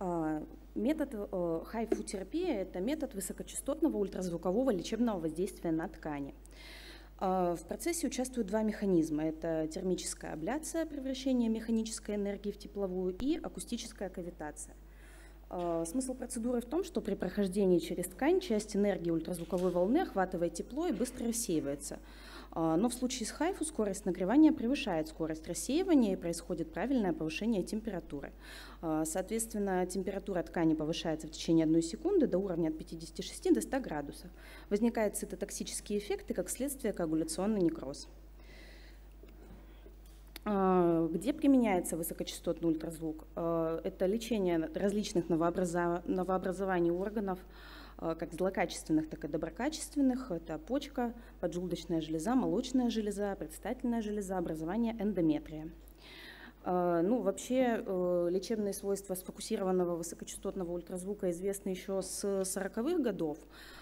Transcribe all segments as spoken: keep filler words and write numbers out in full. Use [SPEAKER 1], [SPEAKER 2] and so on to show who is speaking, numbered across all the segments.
[SPEAKER 1] Метод хайфу-терапия – это метод высокочастотного ультразвукового лечебного воздействия на ткани. В процессе участвуют два механизма. Это термическая абляция, превращение механической энергии в тепловую, и акустическая кавитация. Смысл процедуры в том, что при прохождении через ткань часть энергии ультразвуковой волны охватывает тепло и быстро рассеивается. Но в случае с хайфу скорость нагревания превышает скорость рассеивания и происходит правильное повышение температуры. Соответственно, температура ткани повышается в течение одной секунды до уровня от пятидесяти шести до ста градусов. Возникают цитотоксические эффекты, как следствие коагуляционный некроз. Где применяется высокочастотный ультразвук? Это лечение различных новообразований органов, как злокачественных, так и доброкачественных. Это почка, поджелудочная железа, молочная железа, предстательная железа, образование эндометрия. Ну, вообще лечебные свойства сфокусированного высокочастотного ультразвука известны еще с сороковых годов.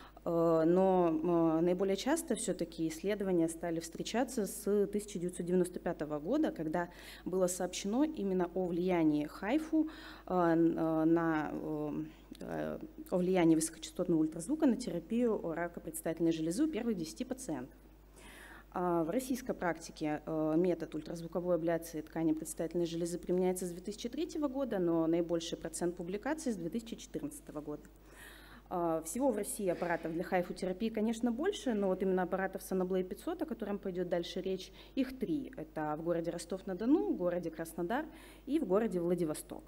[SPEAKER 1] Но наиболее часто все-таки исследования стали встречаться с тысяча девятьсот девяносто пятого года, когда было сообщено именно о влиянии хайфу, на, о влиянии высокочастотного ультразвука на терапию рака предстательной железы у первых десяти пациентов. В российской практике метод ультразвуковой абляции ткани предстательной железы применяется с две тысячи третьего года, но наибольший процент публикаций с две тысячи четырнадцатого года. Всего в России аппаратов для хайфу-терапии, конечно, больше, но вот именно аппаратов Sonoblade пятьсот, о котором пойдет дальше речь, их три. Это в городе Ростов-на-Дону, в городе Краснодар и в городе Владивосток.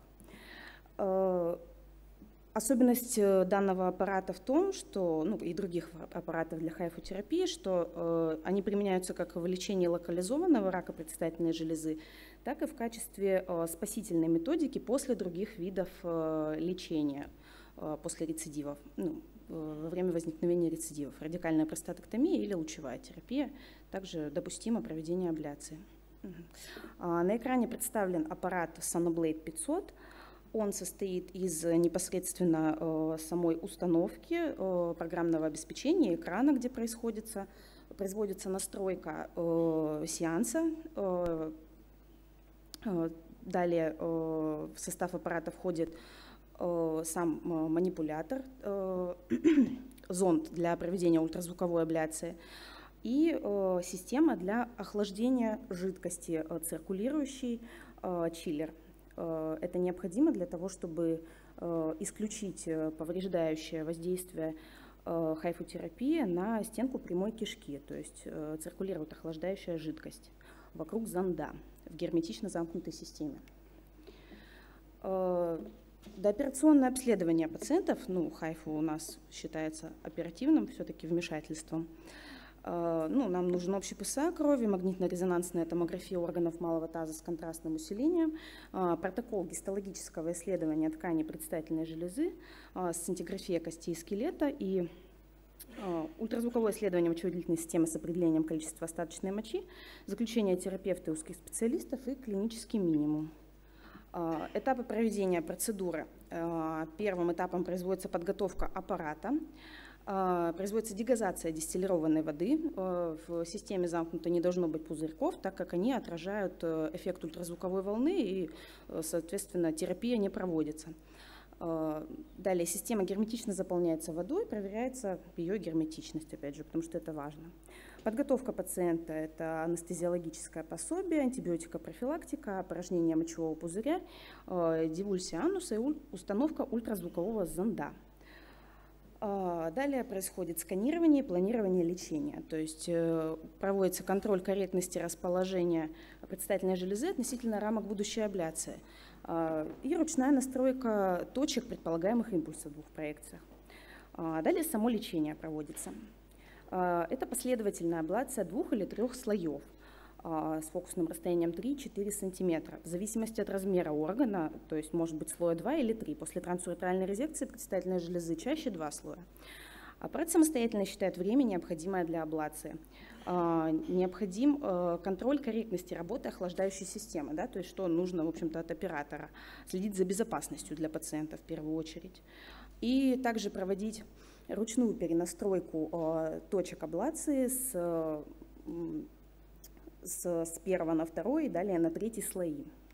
[SPEAKER 1] Особенность данного аппарата в том, что, ну, и других аппаратов для хайфу-терапии, что они применяются как в лечении локализованного рака предстательной железы, так и в качестве спасительной методики после других видов лечения. После рецидивов, ну, во время возникновения рецидивов. Радикальная простатоктомия или лучевая терапия. Также допустимо проведение абляции. Угу. На экране представлен аппарат Sonoblade пятьсот. Он состоит из непосредственно самой установки, программного обеспечения, экрана, где происходит, производится настройка сеанса. Далее в состав аппарата входит сам манипулятор, зонд для проведения ультразвуковой абляции и система для охлаждения жидкости, циркулирующий чиллер. Это необходимо для того, чтобы исключить повреждающее воздействие хайфу-терапии на стенку прямой кишки, то есть циркулирует охлаждающая жидкость вокруг зонда в герметично замкнутой системе. Дооперационное обследование пациентов, ну, хайфу у нас считается оперативным все-таки вмешательством. Ну, нам нужен общий ПСА крови, магнитно-резонансная томография органов малого таза с контрастным усилением, протокол гистологического исследования ткани предстательной железы, сцинтиграфия костей и скелета и ультразвуковое исследование мочевой длительной системы с определением количества остаточной мочи, заключение терапевта и узких специалистов и клинический минимум. Этапы проведения процедуры. Первым этапом производится подготовка аппарата, производится дегазация дистиллированной воды. В системе замкнуто не должно быть пузырьков, так как они отражают эффект ультразвуковой волны и, соответственно, терапия не проводится. Далее система герметично заполняется водой, проверяется ее герметичность, опять же, потому что это важно. Подготовка пациента – это анестезиологическое пособие, антибиотикопрофилактика, опорожнение мочевого пузыря, девульсия ануса и установка ультразвукового зонда. Далее происходит сканирование и планирование лечения, то есть проводится контроль корректности расположения предстательной железы относительно рамок будущей абляции и ручная настройка точек предполагаемых импульсов в двух проекциях. Далее само лечение проводится. Это последовательная аблация двух или трех слоев с фокусным расстоянием три-четыре сантиметра, в зависимости от размера органа, то есть может быть слоя два или три. После трансуретральной резекции предстательной железы чаще два слоя. Аппарат самостоятельно считает время, необходимое для аблации. Необходим контроль корректности работы охлаждающей системы, да, то есть что нужно, в общем-то, от оператора. Следить за безопасностью для пациента в первую очередь. И также проводить ручную перенастройку точек аблации с С, с первого на второй и далее на третий слои.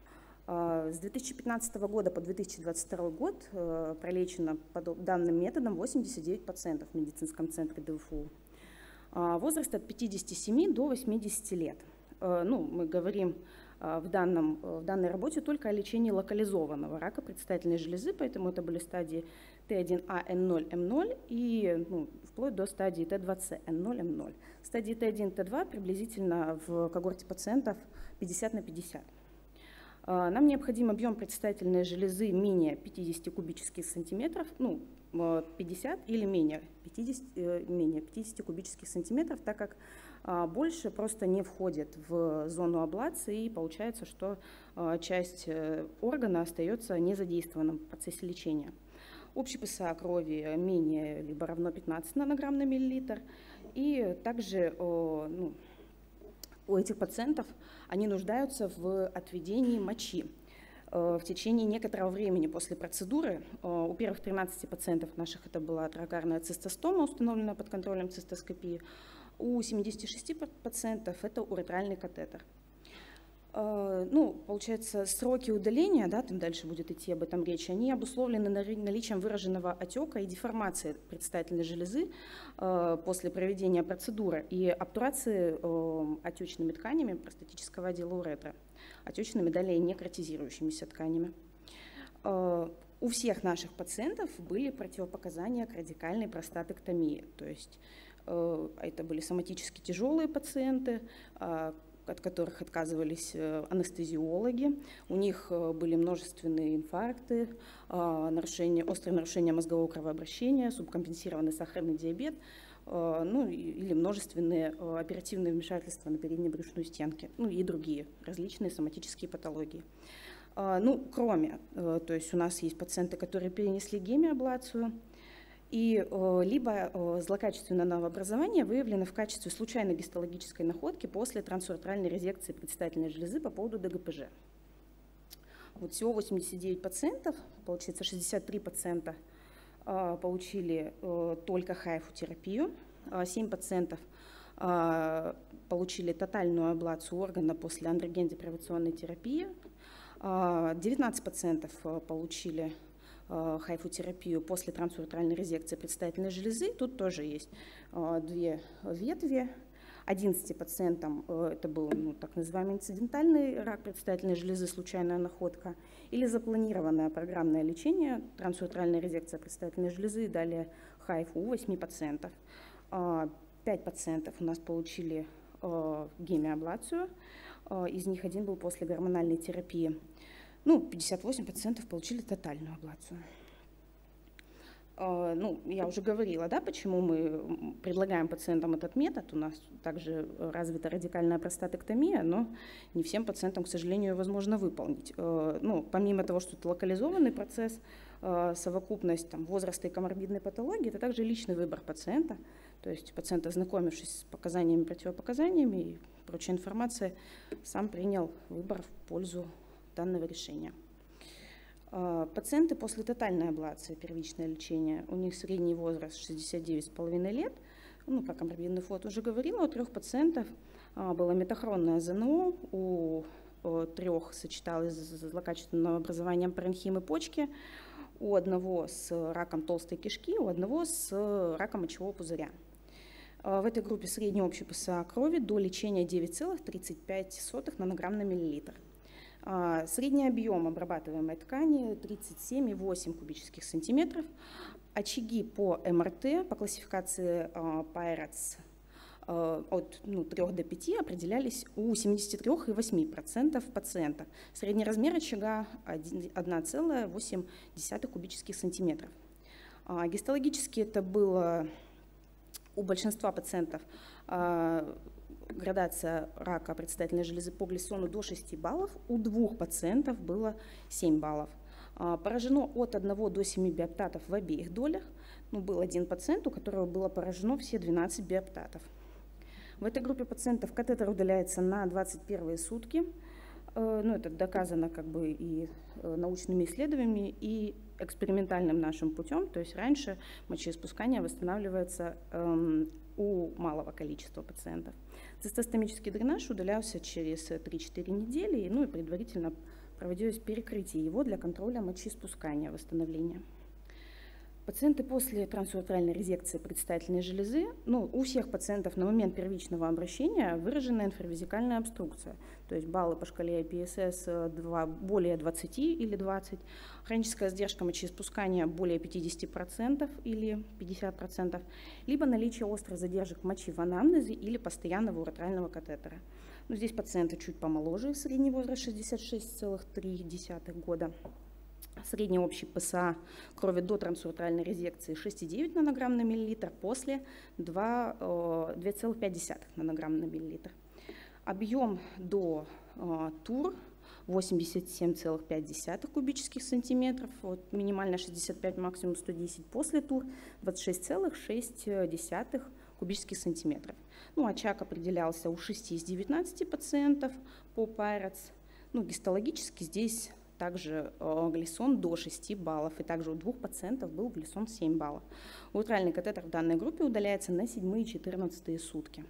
[SPEAKER 1] С две тысячи пятнадцатого года по две тысячи двадцать второй год пролечено по данным методам восемьдесят девять пациентов в медицинском центре ДФУ. Возраст от пятидесяти семи до восьмидесяти лет. Ну, мы говорим в, данном, в данной работе только о лечении локализованного рака предстательной железы, поэтому это были стадии Т один А Н ноль М ноль и ну, вплоть до стадии Т два С Н ноль М ноль. Стадии Т один Т два приблизительно в когорте пациентов пятьдесят на пятьдесят. Нам необходим объем предстательной железы менее пятидесяти кубических сантиметров, ну, пятьдесят или менее пятидесяти, менее пятидесяти кубических сантиметров, так как больше просто не входит в зону аблации, и получается, что часть органа остается незадействованным в процессе лечения. Общий ПСА крови менее либо равно пятнадцать нанограмм на миллилитр, и также ну, у этих пациентов они нуждаются в отведении мочи в течение некоторого времени после процедуры. У первых тринадцати пациентов наших это была трахеарная цистостома, установленная под контролем цистоскопии. У семидесяти шести пациентов это уретральный катетер. Ну, получается, сроки удаления, да, там дальше будет идти об этом речь, они обусловлены наличием выраженного отека и деформации предстательной железы э, после проведения процедуры и обтурации э, отечными тканями простатического отдела уретры, отечными далее некротизирующимися тканями. Э, у всех наших пациентов были противопоказания к радикальной простатэктомии, то есть э, это были соматически тяжелые пациенты, э, от которых отказывались анестезиологи. У них были множественные инфаркты, нарушение, острые нарушения мозгового кровообращения, субкомпенсированный сахарный диабет, ну, или множественные оперативные вмешательства на передней брюшной стенке, ну и другие различные соматические патологии. Ну, кроме, то есть у нас есть пациенты, которые перенесли гемиаблацию, и э, либо э, злокачественное новообразование выявлено в качестве случайной гистологической находки после трансуретральной резекции предстательной железы по поводу Д Г П Ж. Вот всего восемьдесят девять пациентов, получается шестьдесят три пациента э, получили э, только хайфотерапию, э, семь пациентов э, получили тотальную аблацию органа после андроген-депривационной терапии, э, девятнадцать пациентов э, получили хайфотерапию после трансуретральной резекции предстательной железы. Тут тоже есть две ветви. одиннадцати пациентам это был ну, так называемый инцидентальный рак предстательной железы, случайная находка, или запланированное программное лечение, трансуретральная резекция предстательной железы, и далее хайф у восьми пациентов. пять пациентов у нас получили гемиаблацию, из них один был после гормональной терапии. Ну, пятьдесят восемь пациентов получили тотальную аблацию. Ну, я уже говорила, да, почему мы предлагаем пациентам этот метод. У нас также развита радикальная простатэктомия, но не всем пациентам, к сожалению, возможно выполнить. Ну, помимо того, что это локализованный процесс, совокупность там, возраста и коморбидной патологии, это также личный выбор пациента. То есть пациент, ознакомившись с показаниями, противопоказаниями и прочей информацией, сам принял выбор в пользу данного решения. Пациенты после тотальной аблации, первичное лечение, у них средний возраст шестьдесят девять с половиной лет. Ну, как коморбидный флот уже говорила, у трех пациентов было метахронное З Н О, у трех сочеталось с злокачественным образованием паренхимы почки, у одного с раком толстой кишки, у одного с раком мочевого пузыря. В этой группе средний общий ПСА крови до лечения девять целых тридцать пять сотых нанограмм на миллилитр. Средний объем обрабатываемой ткани тридцать семь и восемь кубических сантиметров. Очаги по М Р Т по классификации Пайретс от ну, трёх до пяти определялись у семидесяти трёх и восьми процентов пациентов. Средний размер очага одна целая восемь десятых кубических сантиметров. Гистологически это было у большинства пациентов градация рака предстательной железы по Глиссону до шести баллов, у двух пациентов было семь баллов. Поражено от одного до семи биоптатов в обеих долях. Ну, был один пациент, у которого было поражено все двенадцать биоптатов. В этой группе пациентов катетер удаляется на двадцать первые сутки. Ну, это доказано как бы и научными исследованиями, и экспериментальным нашим путем. То есть раньше мочеиспускание восстанавливается эм, у малого количества пациентов. Цистостомический дренаж удалялся через три-четыре недели, ну и предварительно проводилось перекрытие его для контроля мочеиспускания, восстановления. Пациенты после трансуретральной резекции предстательной железы, ну, у всех пациентов на момент первичного обращения выражена инфравезикальная обструкция, то есть баллы по шкале ай пи эс эс более двадцати или двадцати, хроническая задержка мочеиспускания более пятидесяти процентов или пятидесяти процентов, либо наличие острых задержек мочи в анамнезе или постоянного уретрального катетера. Но здесь пациенты чуть помоложе, средний возраст шестьдесят шесть целых три десятых года. Средний общий ПСА крови до трансуретральной резекции шесть целых девять десятых нанограмм на миллилитр, после две целых пять десятых нанограмм на миллилитр. Объем до э, ТУР восемьдесят семь целых пять десятых кубических сантиметров, вот, минимально шестьдесят пять, максимум сто десять, после ТУР двадцать шесть целых шесть десятых кубических сантиметров. Ну, очаг определялся у шести из девятнадцати пациентов по Пайрец. Ну, гистологически здесь также э, глисон до шести баллов, и также у двух пациентов был глисон семь баллов. Уретральный катетер в данной группе удаляется на седьмые и четырнадцатые сутки.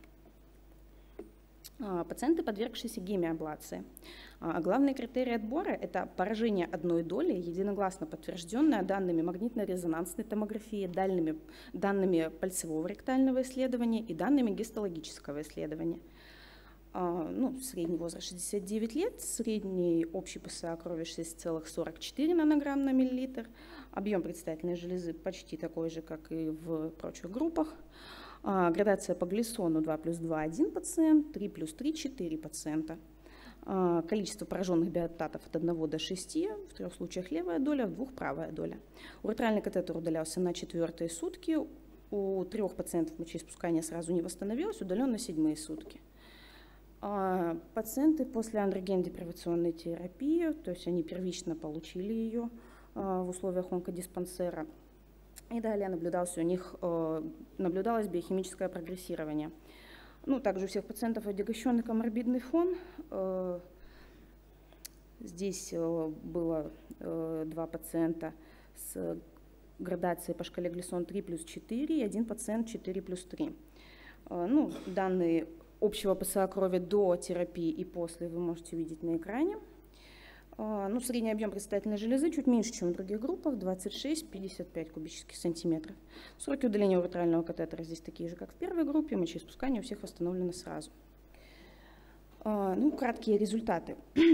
[SPEAKER 1] А, пациенты, подвергшиеся гемиаблации. А, главные критерии отбора – это поражение одной доли, единогласно подтвержденное данными магнитно-резонансной томографии, данными, данными пальцевого ректального исследования и данными гистологического исследования. Ну, средний возраст шестьдесят девять лет, средний общий ПСА крови шесть целых сорок четыре нанограмм на миллилитр, объем предстательной железы почти такой же, как и в прочих группах. Градация по глисону два плюс два – один пациент, три плюс три – четыре пациента. Количество пораженных биоптатов от одного до шести, в трех случаях левая доля, в двух правая доля. Уретральный катетер удалялся на четвертые сутки, у трех пациентов мочеиспускание сразу не восстановилось, удален на седьмые сутки. Пациенты после андрогендепривационной терапии, то есть они первично получили ее в условиях онкодиспансера, и далее наблюдался у них, наблюдалось биохимическое прогрессирование. Ну, также у всех пациентов отягощенный коморбидный фон. Здесь было два пациента с градацией по шкале глисон три плюс четыре и один пациент четыре плюс три. Ну, данные общего ПСА крови до терапии и после вы можете видеть на экране. Ну, средний объем предстательной железы чуть меньше, чем в других группах, двадцать шесть — пятьдесят пять кубических сантиметров. Сроки удаления уретрального катетера здесь такие же, как в первой группе, мочеиспускание у всех восстановлено сразу. Ну, краткие результаты.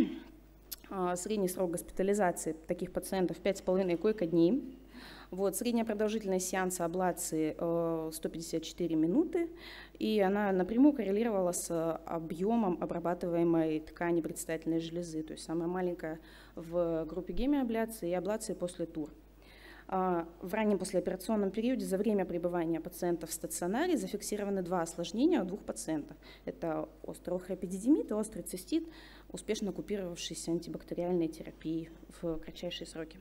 [SPEAKER 1] Средний срок госпитализации таких пациентов пять с половиной койко-дней. Вот, средняя продолжительность сеанса аблации э, сто пятьдесят четыре минуты, и она напрямую коррелировала с объемом обрабатываемой ткани предстательной железы, то есть самая маленькая в группе гемиабляции и аблации после ТУР. Э, в раннем послеоперационном периоде за время пребывания пациентов в стационаре зафиксированы два осложнения у двух пациентов. Это острый охроэпидидимит и острый цистит, успешно купировавшийся антибактериальной терапией в кратчайшие сроки.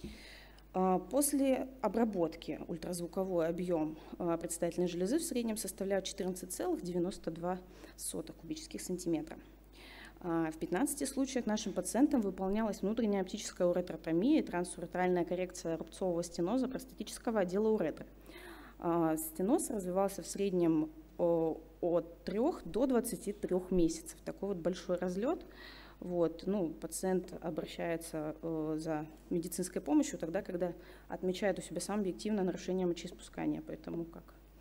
[SPEAKER 1] После обработки ультразвуковой объем предстательной железы в среднем составляет четырнадцать целых девяносто две сотых кубических сантиметра. В пятнадцати случаях нашим пациентам выполнялась внутренняя оптическая уретротомия и трансуретральная коррекция рубцового стеноза простатического отдела уретры. Стеноз развивался в среднем от трёх до двадцати трёх месяцев. Такой вот большой разлет. Вот, ну, пациент обращается э, за медицинской помощью тогда, когда отмечает у себя сам объективное нарушение мочеиспускания, поэтому как,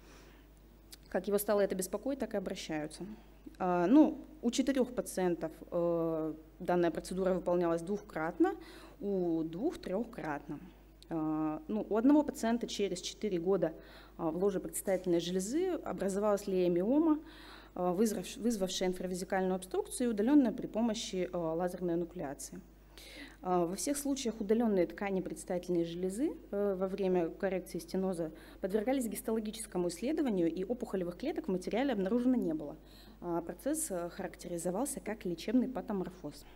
[SPEAKER 1] как его стало это беспокоить, так и обращаются. А, ну, у четырех пациентов э, данная процедура выполнялась двухкратно, у двух трехкратно. А, ну, у одного пациента через четыре года а, в ложе предстательной железы образовалась леомиома, вызвавшая инфравезикальную обструкцию и удаленная при помощи лазерной энукулеации. Во всех случаях удаленные ткани предстательной железы во время коррекции стеноза подвергались гистологическому исследованию, и опухолевых клеток в материале обнаружено не было. Процесс характеризовался как лечебный патоморфоз.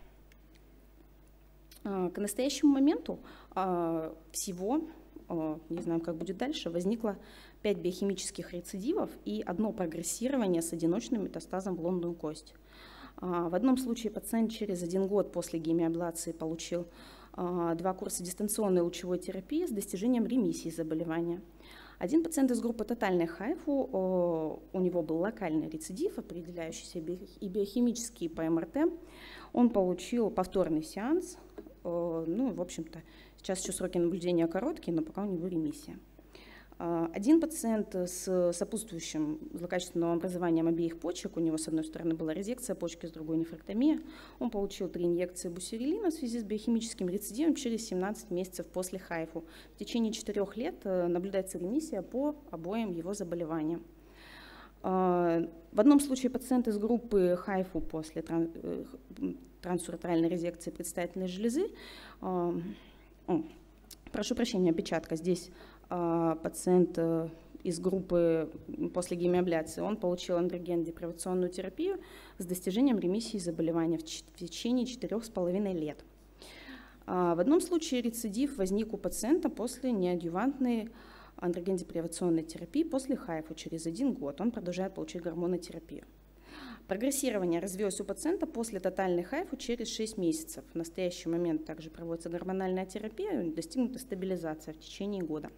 [SPEAKER 1] К настоящему моменту всего, не знаем, как будет дальше, возникло пять биохимических рецидивов и одно прогрессирование с одиночным метастазом в лобную кость. В одном случае пациент через один год после гемиаблации получил два курса дистанционной лучевой терапии с достижением ремиссии заболевания. Один пациент из группы тотальной хайфу, у него был локальный рецидив, определяющийся и биохимический по эм эр тэ. Он получил повторный сеанс. Ну, в общем-то, сейчас еще сроки наблюдения короткие, но пока у него ремиссия. Один пациент с сопутствующим злокачественным образованием обеих почек, у него с одной стороны была резекция почки, с другой нефректомия, он получил три инъекции бусерилина в связи с биохимическим рецидивом через семнадцать месяцев после хайфу. В течение четырех лет наблюдается ремиссия по обоим его заболеваниям. В одном случае пациент из группы хайфу после трансуретральной резекции предстательной железы, о, прошу прощения, опечатка, здесь пациент из группы после гемиабляции, он получил андроген-депривационную терапию с достижением ремиссии заболевания в течение четырех с половиной лет. В одном случае рецидив возник у пациента после неадъювантной андроген-депривационной терапии после хайфу через один год. Он продолжает получить гормонотерапию. Прогрессирование развилось у пациента после тотальной хайфу через шесть месяцев. В настоящий момент также проводится гормональная терапия, достигнута стабилизация в течение года.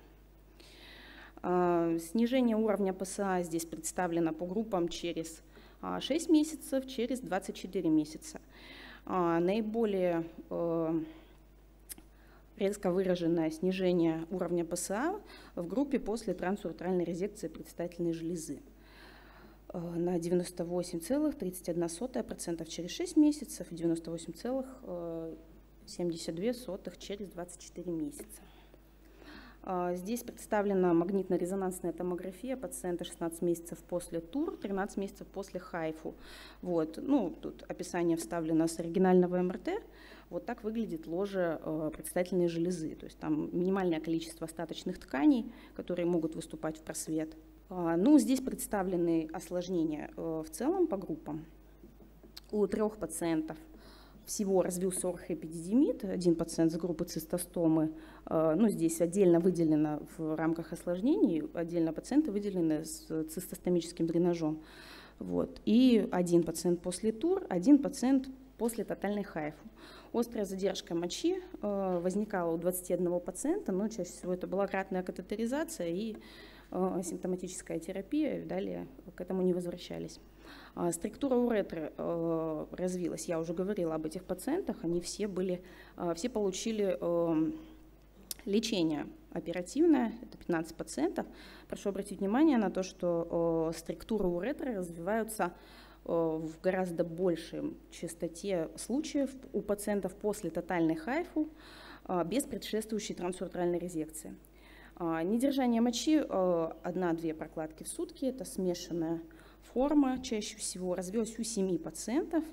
[SPEAKER 1] Снижение уровня пэ эс а здесь представлено по группам через шесть месяцев, через двадцать четыре месяца. Наиболее резко выраженное снижение уровня пэ эс а в группе после трансуретральной резекции предстательной железы на девяносто восемь целых тридцать одна сотая процента через шесть месяцев и девяносто восемь целых семьдесят две сотых через двадцать четыре месяца. Здесь представлена магнитно-резонансная томография пациента шестнадцать месяцев после ТУР, тринадцать месяцев после хайфу. Вот. Ну, тут описание вставлено с оригинального эм эр тэ. Вот так выглядит ложе предстательной железы. То есть там минимальное количество остаточных тканей, которые могут выступать в просвет. Ну, здесь представлены осложнения в целом по группам. У трех пациентов всего развился орхоэпидидимит, один пациент с группы цистостомы, ну, здесь отдельно выделено в рамках осложнений, отдельно пациенты выделены с цистостомическим дренажом. Вот. И один пациент после ТУР, один пациент после тотальной хайфу. Острая задержка мочи возникала у двадцати одного пациента, но чаще всего это была кратная катетеризация и симптоматическая терапия, далее к этому не возвращались. Структура уретры развилась, я уже говорила об этих пациентах, они все, были, все получили лечение оперативное, это пятнадцать пациентов. Прошу обратить внимание на то, что структуры уретры развиваются в гораздо большей частоте случаев у пациентов после тотальной хайфу без предшествующей трансуретральной резекции. Недержание мочи одна-две прокладки в сутки, это смешанная форма, чаще всего развилась у семи пациентов.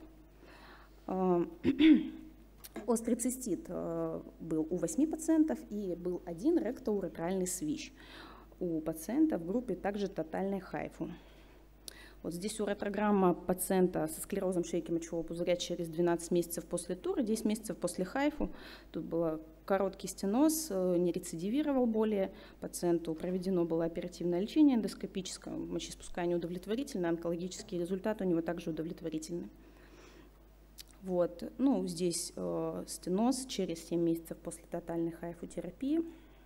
[SPEAKER 1] Острый цистит был у восьми пациентов и был один ректоуретральный свищ у пациента в группе также тотальной хайфу. Вот здесь уретрограмма пациента со склерозом шейки мочевого пузыря через двенадцать месяцев после ТУРа, десять месяцев после хайфу. Тут был короткий стеноз, не рецидивировал более. Пациенту проведено было оперативное лечение эндоскопическое, мочеиспускание удовлетворительно, онкологические результаты у него также удовлетворительны. Вот. Ну, здесь э, стеноз через семь месяцев после тотальной хайфотерапии.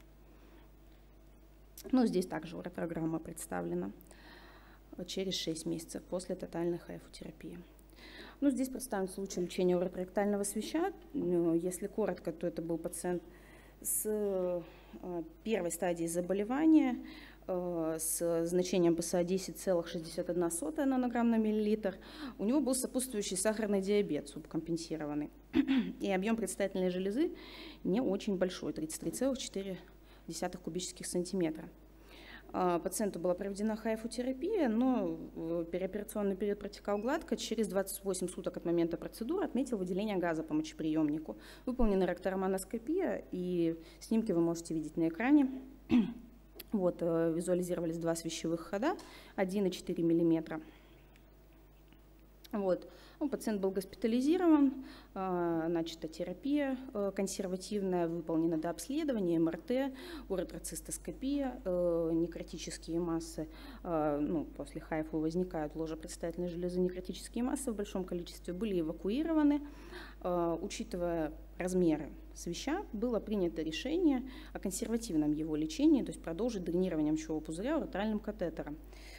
[SPEAKER 1] Ну, здесь также уретрограмма представлена через шесть месяцев после тотальной хайфотерапии. Ну, здесь представлен случай лечения уретроректального свища. Если коротко, то это был пациент с первой стадией заболевания с значением пэ эс а десять целых шестьдесят одна сотая нанограмм на миллилитр. У него был сопутствующий сахарный диабет субкомпенсированный. И объем предстательной железы не очень большой, тридцать три целых четыре десятых кубических сантиметра. Пациенту была проведена хайфотерапия, но переоперационный период протекал гладко. Через двадцать восемь суток от момента процедуры отметил выделение газа по мочеприемнику. Выполнена ректоромоноскопия, и снимки вы можете видеть на экране. Вот, визуализировались два свищевых хода, один и четыре миллиметра. Вот. Ну, пациент был госпитализирован, начата терапия консервативная, выполнена до обследования, эм эр тэ, уретроцистоскопия, некротические массы. Ну, после хайфу возникают в ложе предстательной железы некротические массы в большом количестве, были эвакуированы. Учитывая размеры свища, было принято решение о консервативном его лечении, то есть продолжить дренирование мочевого пузыря уретральным катетером.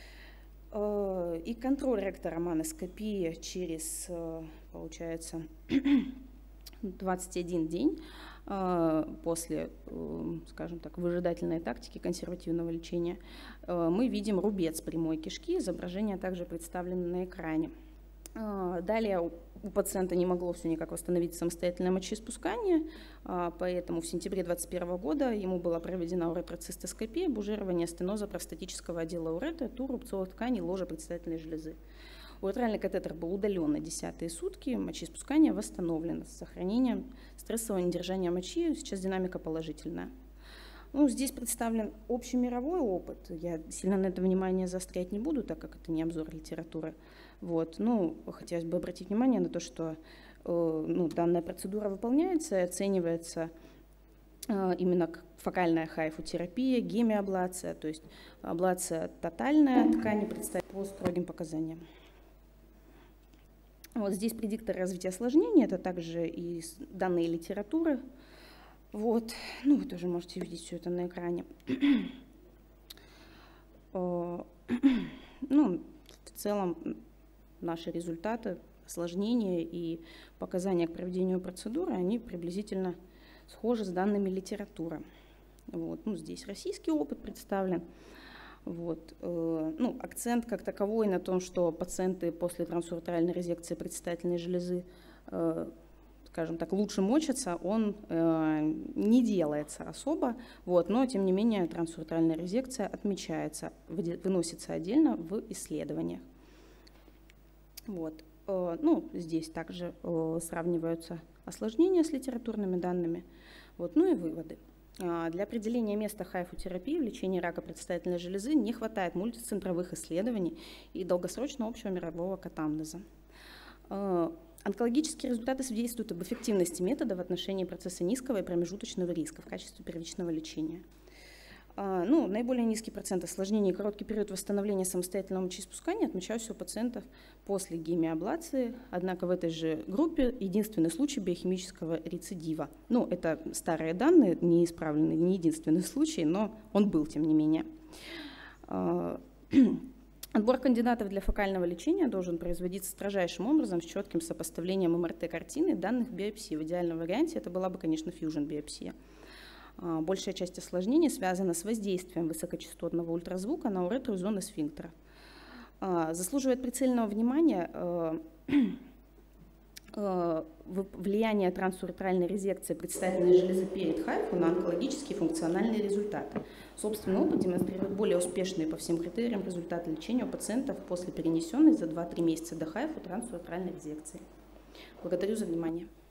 [SPEAKER 1] И контроль ректороманоскопии через, получается, двадцать один день после, скажем так, выжидательной тактики консервативного лечения мы видим рубец прямой кишки, изображение также представлено на экране. Далее у пациента не могло все никак восстановить самостоятельное мочеиспускание, поэтому в сентябре две тысячи двадцать первого года ему была проведена уретроцистоскопия, бужирование стеноза простатического отдела уретры, тур рубцовых тканей ложа предстательной железы. Уретральный катетер был удален на десятые сутки, мочеиспускание восстановлено с сохранением стрессового недержания мочи, сейчас динамика положительная. Ну, здесь представлен общемировой опыт, я сильно на это внимание заострять не буду, так как это не обзор литературы. Вот. Ну, хотелось бы обратить внимание на то, что э, ну, данная процедура выполняется и оценивается э, именно как фокальная хайфотерапия, гемиаблация, то есть аблация тотальная ткани представить по строгим показаниям. Вот здесь предиктор развития осложнений, это также и данные литературы. Вот. Ну, вы тоже можете видеть все это на экране. Ну, в целом наши результаты, осложнения и показания к проведению процедуры, они приблизительно схожи с данными литературы. Вот. Ну, здесь российский опыт представлен. Вот. Ну, акцент как таковой на том, что пациенты после трансуретральной резекции предстательной железы, скажем так, лучше мочатся, он не делается особо, вот. Но тем не менее трансуретральная резекция отмечается, выносится отдельно в исследованиях. Вот. Ну, здесь также сравниваются осложнения с литературными данными, вот. Ну и выводы. Для определения места хайфотерапии в лечении рака предстательной железы не хватает мультицентровых исследований и долгосрочного общего мирового катамнеза. Онкологические результаты свидетельствуют об эффективности метода в отношении процесса низкого и промежуточного риска в качестве первичного лечения. Ну, наиболее низкий процент осложнений и короткий период восстановления самостоятельного мочеиспускания отмечался у пациентов после гемиаблации, однако в этой же группе единственный случай биохимического рецидива. Ну, это старые данные, не исправленные, не единственный случай, но он был, тем не менее. Отбор кандидатов для фокального лечения должен производиться строжайшим образом с четким сопоставлением эм эр тэ-картины и данных биопсии. В идеальном варианте это была бы, конечно, фьюжн-биопсия. Большая часть осложнений связана с воздействием высокочастотного ультразвука на уретру и зоны сфинктера. Заслуживает прицельного внимания влияние трансуретральной резекции предстательной железы перед хайфу на онкологические функциональные результаты. Собственный опыт демонстрирует более успешные по всем критериям результаты лечения у пациентов после перенесенной за два-три месяца до хайфу трансуретральной резекции. Благодарю за внимание.